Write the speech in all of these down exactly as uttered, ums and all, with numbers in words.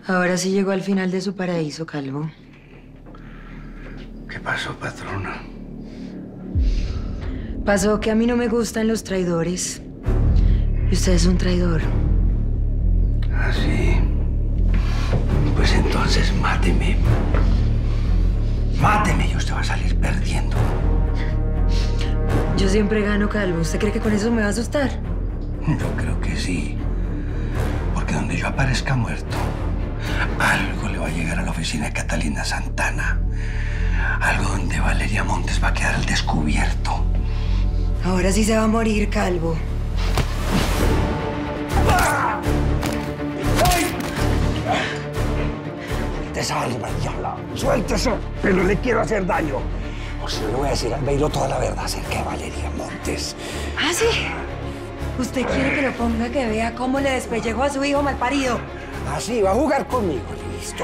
Ahora sí llegó al final de su paraíso, Calvo. ¿Qué pasó, patrona? Pasó que a mí no me gustan los traidores. Y usted es un traidor. ¿Ah, sí? Pues entonces máteme. Máteme y usted va a salir perdiendo. Yo siempre gano, Calvo. ¿Usted cree que con eso me va a asustar? Yo creo que sí. Porque donde yo aparezca muerto, algo le va a llegar a la oficina de Catalina Santana. Algo donde Valeria Montes va a quedar al descubierto. Ahora sí se va a morir, Calvo. ¡Te salva, diabla! ¡Suéltese! Pero le quiero hacer daño. O si no, le voy a decir al Beiro toda la verdad acerca de Valeria Montes. ¿Ah, sí? ¿Usted quiere que lo ponga que vea cómo le despellejó a su hijo malparido? Así, va a jugar conmigo. Listo.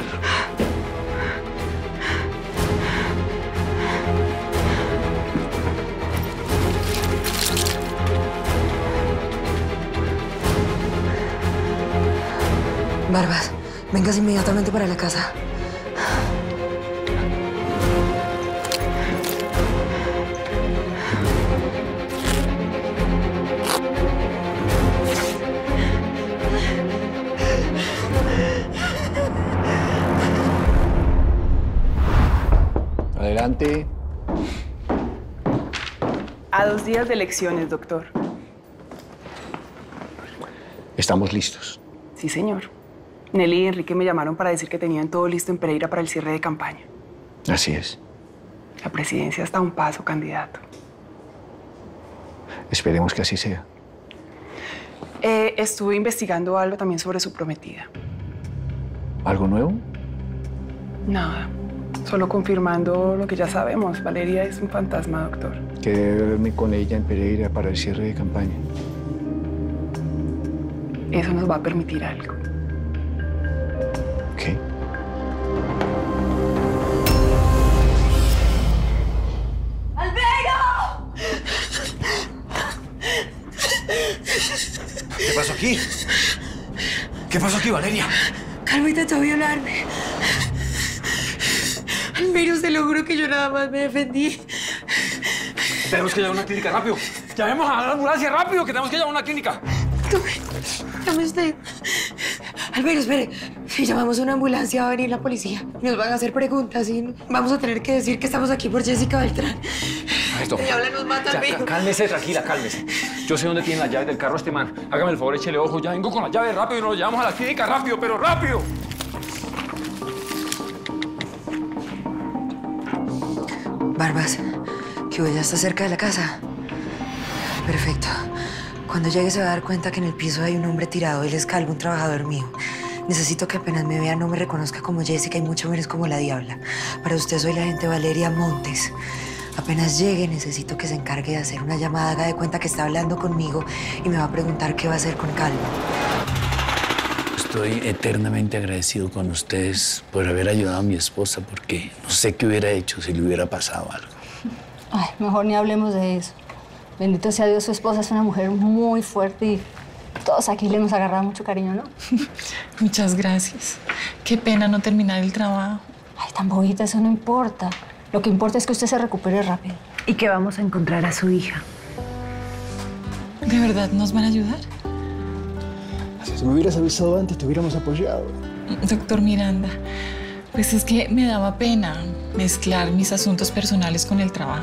Barbas, vengas inmediatamente para la casa. Adelante. A dos días de elecciones, doctor. Estamos listos. Sí, señor. Nelly y Enrique me llamaron para decir que tenían todo listo en Pereira para el cierre de campaña. Así es. La presidencia está a un paso, candidato. Esperemos que así sea. Eh, estuve investigando algo también sobre su prometida. ¿Algo nuevo? Nada. Solo confirmando lo que ya sabemos. Valeria es un fantasma, doctor. Que debe verme con ella en Pereira para el cierre de campaña. Eso nos va a permitir algo. ¿Qué? ¡Albeiro! ¿Qué pasó aquí? ¿Qué pasó aquí, Valeria? Calvo intentó violarme. Albeiro, se lo juro que yo nada más me defendí. Tenemos que llevar a una clínica, rápido. Llamemos a la ambulancia, rápido, que tenemos que llevar a una clínica. Tome, llame usted. Albeiro, espere. Si llamamos a una ambulancia, va a venir la policía. Nos van a hacer preguntas y vamos a tener que decir que estamos aquí por Jessica Beltrán. Esto. El diablo nos mata, Ya, Albeiro. cálmese, tranquila, cálmese. Yo sé dónde tiene las llaves del carro este man. Hágame el favor, échele ojo. Ya vengo con las llaves rápido y nos lo llevamos a la clínica, rápido, pero rápido. Barbas, que ya está cerca de la casa. Perfecto. Cuando llegue se va a dar cuenta que en el piso hay un hombre tirado. Él es Calvo, un trabajador mío. Necesito que apenas me vea no me reconozca como Jessica y mucho menos como la Diabla. Para usted soy la agente Valeria Montes. Apenas llegue, necesito que se encargue de hacer una llamada, haga de cuenta que está hablando conmigo y me va a preguntar qué va a hacer con Calvo. Estoy eternamente agradecido con ustedes por haber ayudado a mi esposa, porque no sé qué hubiera hecho si le hubiera pasado algo. Ay, mejor ni hablemos de eso. Bendito sea Dios, su esposa es una mujer muy fuerte y todos aquí le hemos agarrado mucho cariño, ¿no? Muchas gracias. Qué pena no terminar el trabajo. Ay, tan bobita, eso no importa. Lo que importa es que usted se recupere rápido. Y que vamos a encontrar a su hija. ¿De verdad nos van a ayudar? Si me hubieras avisado antes, te hubiéramos apoyado. Doctor Miranda, pues es que me daba pena mezclar mis asuntos personales con el trabajo.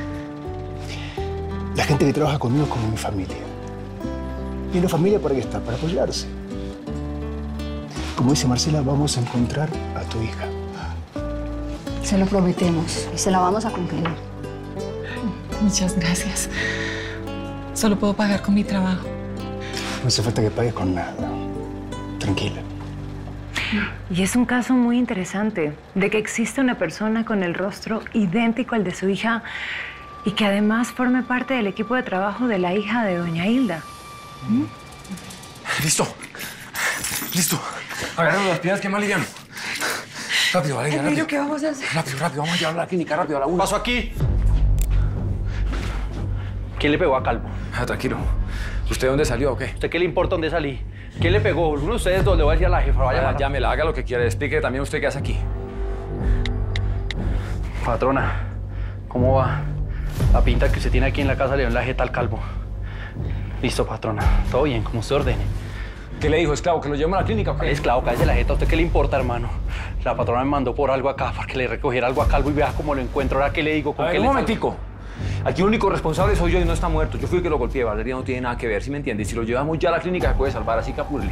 La gente que trabaja conmigo es como mi familia. ¿Y la familia para qué está? Para apoyarse. Como dice Marcela, vamos a encontrar a tu hija. Se lo prometemos y se la vamos a cumplir. Muchas gracias. Solo puedo pagar con mi trabajo. No hace falta que pagues con nada. Tranquila. Y es un caso muy interesante de que existe una persona con el rostro idéntico al de su hija y que además forme parte del equipo de trabajo de la hija de doña Hilda. ¿Mm? Listo. Listo. Agarramos las piedras que más liviano. Rápido, Valeria, rápido. ¿Qué vamos a hacer? Rápido, rápido. Vamos a llevarla a la clínica, rápido, a la una. Paso aquí. ¿Quién le pegó a Calvo? Ah, tranquilo. ¿Usted dónde salió o qué? ¿Usted qué le importa dónde salí? ¿Quién le pegó? Uno de ustedes dos, le voy a decir a la jefa, vaya, Vaya, llámela, haga lo que quiera. Explique también usted qué hace aquí. Patrona, ¿cómo va? La pinta que usted tiene aquí en la casa le dio en la jeta al calvo. Listo, patrona. Todo bien, como usted ordene. ¿Qué le dijo, esclavo? ¿Que lo llevemos a la clínica o qué? Esclavo, cállese la jeta. ¿A usted qué le importa, hermano? La patrona me mandó por algo acá para que le recogiera algo a calvo y vea cómo lo encuentro. Ahora, ¿qué le digo? ¿Con A ver, qué un le momentico. Aquí el único responsable soy yo y no está muerto. Yo fui el que lo golpeé. Valeria no tiene nada que ver, ¿sí me entiende? Y si lo llevamos ya a la clínica se puede salvar, así que apúrele.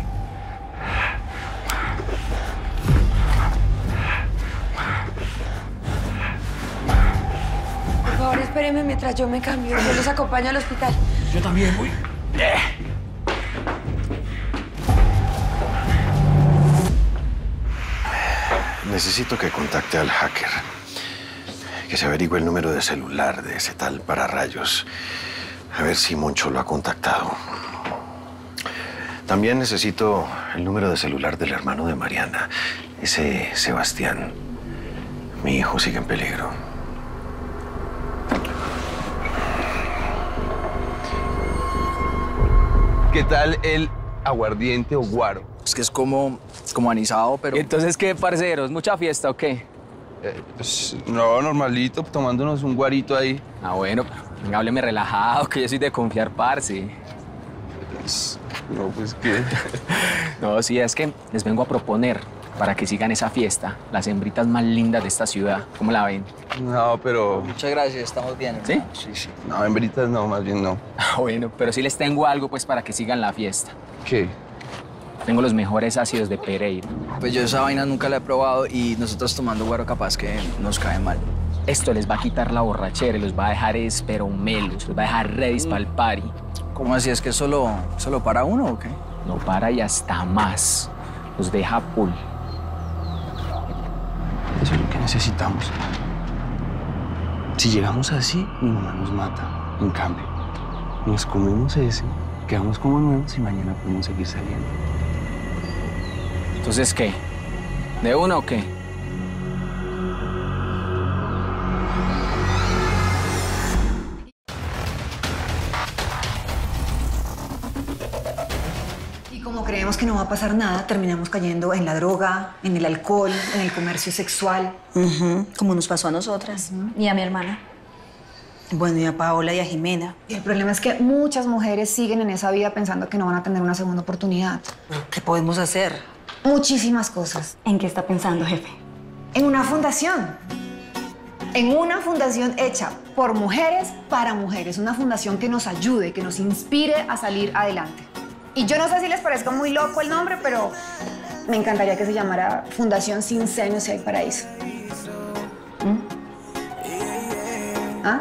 Por favor, espéreme mientras yo me cambio. Yo los acompaño al hospital. Yo también voy. Necesito que contacte al hacker. Que se averigüe el número de celular de ese tal Pararrayos. A ver si Moncho lo ha contactado. También necesito el número de celular del hermano de Mariana, ese Sebastián. Mi hijo sigue en peligro. ¿Qué tal el aguardiente o guaro? Es que es como, como anisado, pero... Entonces, ¿qué, parceros? ¿Mucha fiesta o qué? Eh, pues, no, normalito, tomándonos un guarito ahí. Ah, bueno, venga, hábleme relajado, que yo soy de confiar, parce. Pues, no, pues, ¿qué? No, sí, es que les vengo a proponer para que sigan esa fiesta, las hembritas más lindas de esta ciudad. ¿Cómo la ven? No, pero... Muchas gracias, estamos bien. ¿Sí? Sí, sí. No, hembritas no, más bien no. Ah, bueno, pero sí les tengo algo, pues, para que sigan la fiesta. ¿Qué? Tengo los mejores ácidos de Pereira. Pues yo esa vaina nunca la he probado y nosotros tomando guaro capaz que nos cae mal. Esto les va a quitar la borrachera y los va a dejar esperomelos, los va a dejar ready para el party. ¿Cómo así? ¿Es que solo, solo para uno o qué? No para y hasta más. Los deja full. Eso es lo que necesitamos. Si llegamos así, mi mamá nos mata. En cambio, nos comemos ese, quedamos como nuevos y mañana podemos seguir saliendo. Entonces, ¿qué? ¿De uno o qué? Y como creemos que no va a pasar nada, terminamos cayendo en la droga, en el alcohol, en el comercio sexual. Uh-huh. Como nos pasó a nosotras. Uh-huh. Y a mi hermana. Bueno, y a Paola y a Jimena. Y el problema es que muchas mujeres siguen en esa vida pensando que no van a tener una segunda oportunidad. ¿Qué podemos hacer? Muchísimas cosas. ¿En qué está pensando, jefe? En una fundación. En una fundación hecha por mujeres para mujeres. Una fundación que nos ayude, que nos inspire a salir adelante. Y yo no sé si les parezca muy loco el nombre, pero me encantaría que se llamara Fundación Sin Senos y Hay Paraíso. ¿Mm? ¿Ah?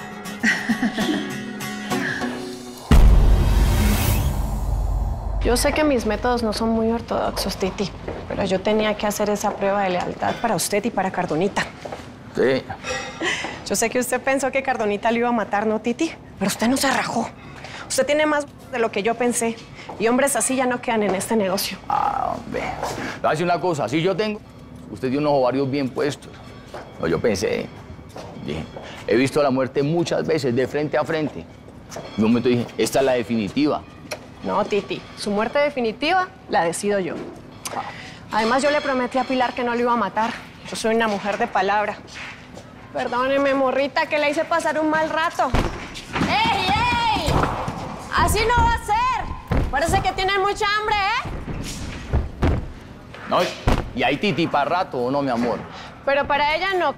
Yo sé que mis métodos no son muy ortodoxos, Titi, pero yo tenía que hacer esa prueba de lealtad para usted y para Cardonita. Sí. Yo sé que usted pensó que Cardonita lo iba a matar, ¿no, Titi? Pero usted no se rajó. Usted tiene más de lo que yo pensé. Y hombres así ya no quedan en este negocio. Ah, hombre. Le voy a decir una cosa. Si yo tengo... Usted tiene unos ovarios bien puestos. No, yo pensé... Dije, he visto la muerte muchas veces, de frente a frente. En un momento dije, esta es la definitiva. No, Titi. Su muerte definitiva la decido yo. Además, yo le prometí a Pilar que no lo iba a matar. Yo soy una mujer de palabra. Perdóneme, morrita, que le hice pasar un mal rato. ¡Ey, ey! Así no va a ser. Parece que tienen mucha hambre, ¿eh? No, y hay titi para rato, ¿o no, mi amor? Pero para ella no.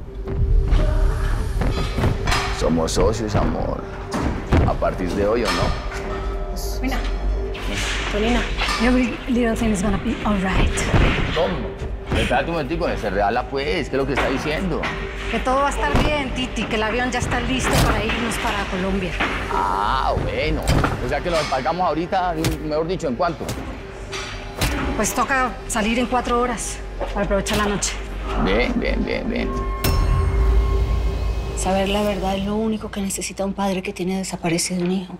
Somos socios, amor. A partir de hoy, ¿o no? Mira. Tonina. Every little thing is gonna be all right. ¿Cómo? Espérate un momentico, ese reala, pues. ¿Qué es lo que está diciendo? Que todo va a estar bien, Titi, que el avión ya está listo para irnos para Colombia. Ah, bueno. O sea que nos pagamos ahorita, mejor dicho, ¿en cuánto? Pues toca salir en cuatro horas para aprovechar la noche. Bien, bien, bien, bien. Saber la verdad es lo único que necesita un padre que tiene desaparecido un hijo.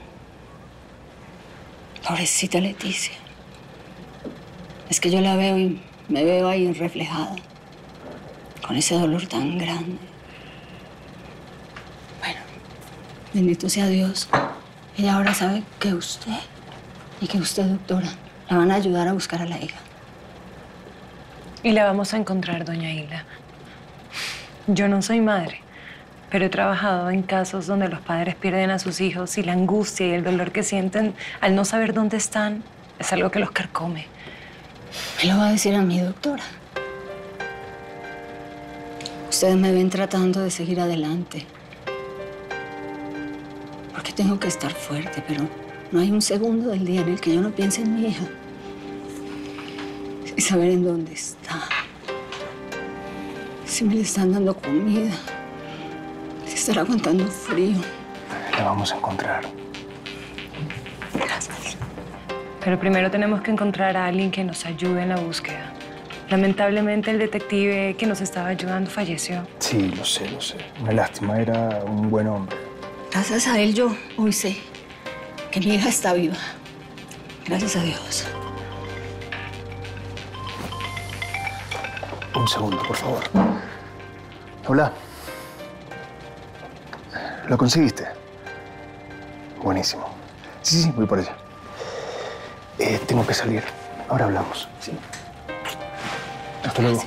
Pobrecita Leticia. Es que yo la veo y me veo ahí reflejada, con ese dolor tan grande. Bueno, bendito sea Dios. Ella ahora sabe que usted y que usted, doctora, La van a ayudar a buscar a la hija. Y la vamos a encontrar, doña Hilda. Yo no soy madre, pero he trabajado en casos donde los padres pierden a sus hijos y la angustia y el dolor que sienten al no saber dónde están es algo que los carcome. Me lo va a decir a mi doctora. Ustedes me ven tratando de seguir adelante. Porque tengo que estar fuerte, pero no hay un segundo del día en el que yo no piense en mi hija. Y saber en dónde está. Si me le están dando comida. Si estará aguantando frío. La vamos a encontrar. Gracias. Pero primero tenemos que encontrar a alguien que nos ayude en la búsqueda. Lamentablemente, el detective que nos estaba ayudando falleció. Sí, lo sé, lo sé. Una lástima, era un buen hombre. Gracias a él yo hoy sé que mi hija está viva. Gracias a Dios. Un segundo, por favor. Hola. ¿Lo conseguiste? Buenísimo. Sí, sí, voy por allá. Eh, tengo que salir. Ahora hablamos. Sí. Hasta luego.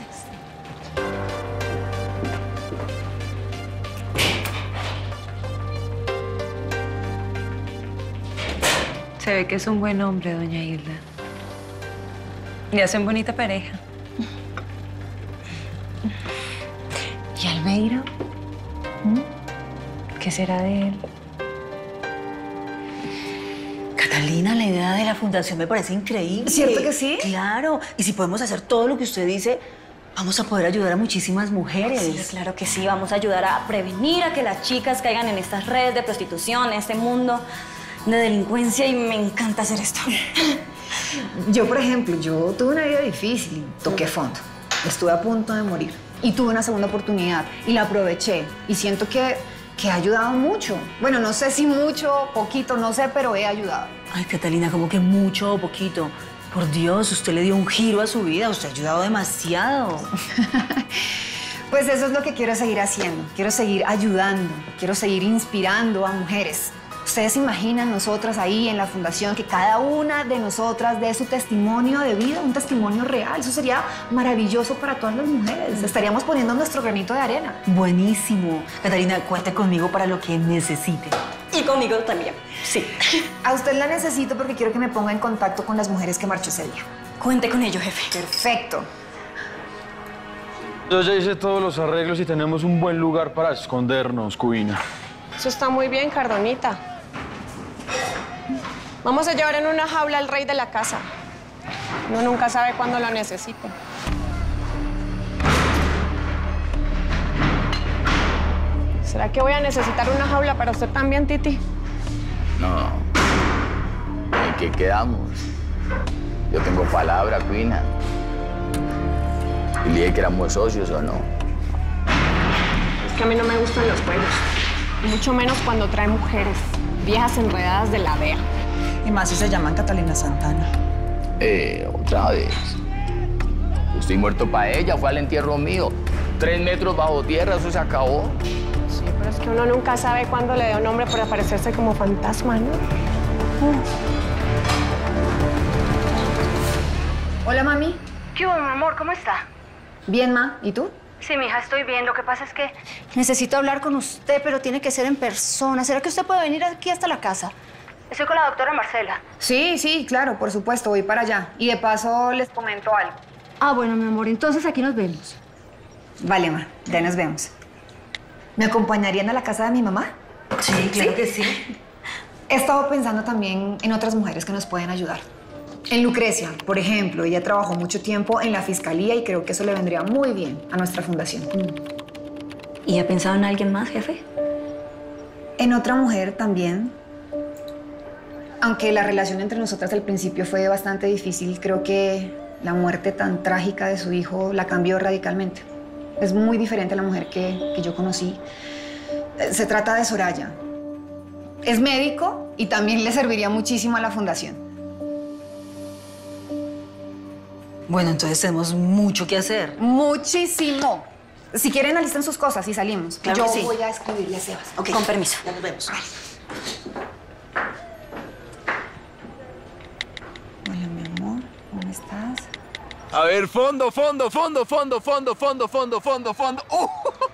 Se ve que es un buen hombre, doña Hilda. Y hacen bonita pareja. ¿Y Albeiro? ¿Mm? ¿Qué será de él? Catalina, la idea de la fundación me parece increíble. ¿Cierto que sí? Claro. Y si podemos hacer todo lo que usted dice, vamos a poder ayudar a muchísimas mujeres. Sí, claro que sí. Vamos a ayudar a prevenir a que las chicas caigan en estas redes de prostitución, en este mundo de delincuencia, y me encanta hacer esto. Yo, por ejemplo, yo tuve una vida difícil, toqué fondo. Estuve a punto de morir. Y tuve una segunda oportunidad y la aproveché. Y siento que, que ha ayudado mucho. Bueno, no sé si mucho, poquito, no sé, pero he ayudado. Ay, Catalina, como que mucho o poquito. Por Dios, usted le dio un giro a su vida. Usted ha ayudado demasiado. Pues eso es lo que quiero seguir haciendo. Quiero seguir ayudando. Quiero seguir inspirando a mujeres. ¿Ustedes se imaginan nosotras ahí en la fundación que cada una de nosotras dé su testimonio de vida, un testimonio real? Eso sería maravilloso para todas las mujeres. Estaríamos poniendo nuestro granito de arena. Buenísimo. Catalina, cuente conmigo para lo que necesite. Y conmigo también, sí. A usted la necesito porque quiero que me ponga en contacto con las mujeres que marchó ese día. Cuente con ello, jefe. Perfecto. Yo ya hice todos los arreglos y tenemos un buen lugar para escondernos, Cubina. Eso está muy bien, Cardonita. Vamos a llevar en una jaula al rey de la casa. Uno nunca sabe cuándo lo necesite. ¿Será que voy a necesitar una jaula para usted también, Titi? No. ¿En qué quedamos? Yo tengo palabra, Cuina. Y le dije que éramos socios o no. Es que a mí no me gustan los juegos. Mucho menos cuando trae mujeres, viejas enredadas de la D E A. Y más si se llaman Catalina Santana. Eh, otra vez. Yo estoy muerto para ella, fue al entierro mío. Tres metros bajo tierra, eso se acabó. Sí, pero es que uno nunca sabe cuándo le da un nombre por aparecerse como fantasma, ¿no? Mm. Hola, mami. ¿Qué hubo, mi amor? ¿Cómo está? Bien, ma. ¿Y tú? Sí, mija, estoy bien. Lo que pasa es que necesito hablar con usted, pero tiene que ser en persona. ¿Será que usted puede venir aquí hasta la casa? Estoy con la doctora Marcela. Sí, sí, claro, por supuesto. Voy para allá. Y de paso les comento algo. Ah, bueno, mi amor. Entonces aquí nos vemos. Vale, ma. Ya nos vemos. ¿Me acompañarían a la casa de mi mamá? Sí, claro que sí. He estado pensando también en otras mujeres que nos pueden ayudar. En Lucrecia, por ejemplo, ella trabajó mucho tiempo en la fiscalía y creo que eso le vendría muy bien a nuestra fundación. ¿Y ha pensado en alguien más, jefe? En otra mujer también. Aunque la relación entre nosotras al principio fue bastante difícil, creo que la muerte tan trágica de su hijo la cambió radicalmente. Es muy diferente a la mujer que, que yo conocí. Se trata de Soraya. Es médico y también le serviría muchísimo a la fundación. Bueno, entonces tenemos mucho que hacer. Muchísimo. Si quieren, alisten sus cosas y salimos. Claro Yo que sí. voy a escribirle a Sebas. Okay. Con permiso. Ya nos vemos. Hola, mi amor. estás? A ver, fondo, fondo, fondo, fondo, fondo, fondo, fondo, fondo, fondo. ¡Oh!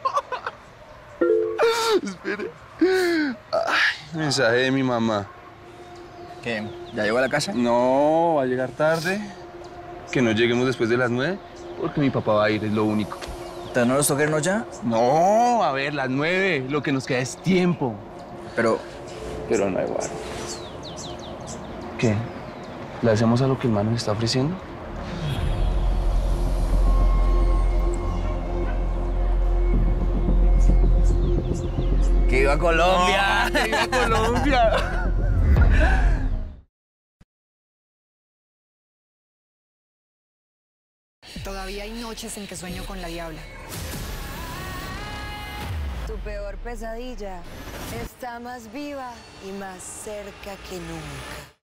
Espere. Ay, mensaje de mi mamá. ¿Qué? ¿Ya llegó a la casa? No, va a llegar tarde. Que no lleguemos después de las nueve, porque mi papá va a ir, es lo único. ¿Entonces no los toca irnos ya? No, a ver, las nueve. Lo que nos queda es tiempo. Pero... Pero no igual. ¿Qué? ¿Le hacemos a lo que el man nos está ofreciendo? ¡Que viva Colombia! ¡Oh, ¡que viva Colombia! Todavía hay noches en que sueño con la diabla. Tu peor pesadilla está más viva y más cerca que nunca.